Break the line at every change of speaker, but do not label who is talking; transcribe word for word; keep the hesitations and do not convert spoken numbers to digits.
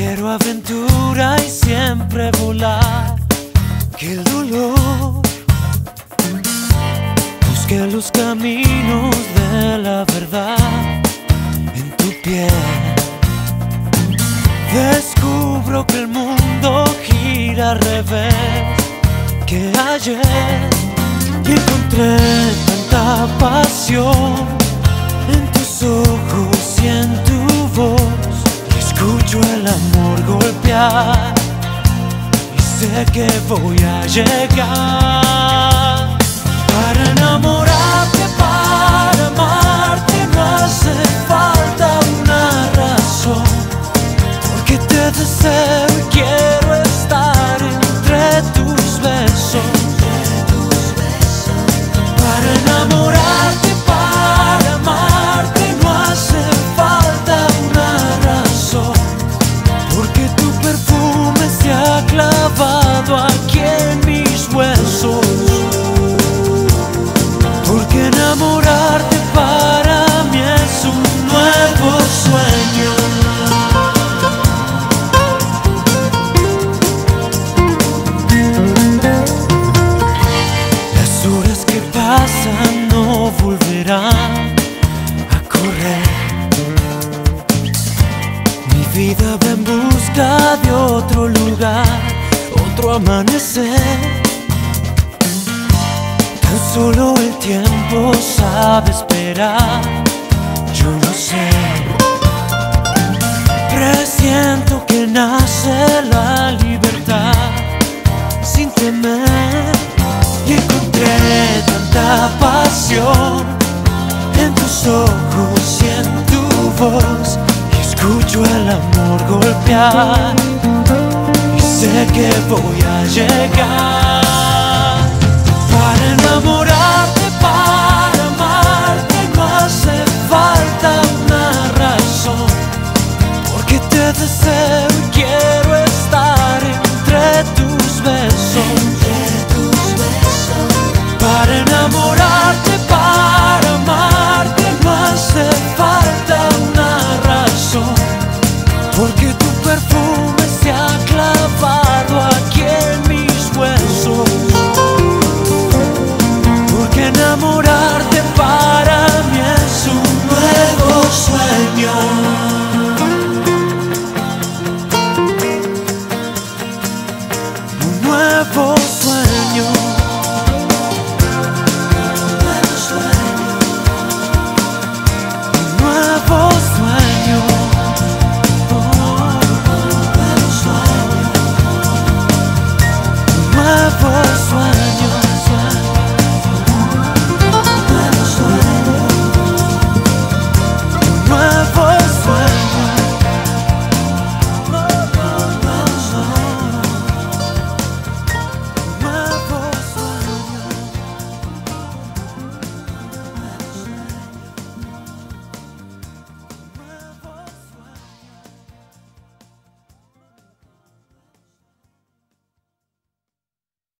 Quiero aventura y siempre volar, que el dolor busque los caminos de la verdad en tu piel. Descubro que el mundo gira al revés que ayer, y encontré tanta pasión en tus ojos y en tu voz. Escucho el amor golpear y sé que voy a llegar. Para enamorarte, para amarte, no hace falta una razón, porque te deseo y quiero estar entre tus besos. Para enamorarte, para amarte, no hace falta una razón, porque tu perfume se ha clavado aquí en mis huesos. Porque enamorarte para mí es un nuevo sueño. Las horas que pasan no volverán a correr. Mi vida va en busca de otro lugar, otro amanecer. Tan solo el tiempo sabe esperar, yo no sé. Presiento que nace la libertad sin temer, y encontré tanta pasión en tus ojos y en tu voz. Y escucho el amor golpear y sé que voy a llegar. Para enamorarte, para amarte, no hace falta una razón, porque te deseo y quiero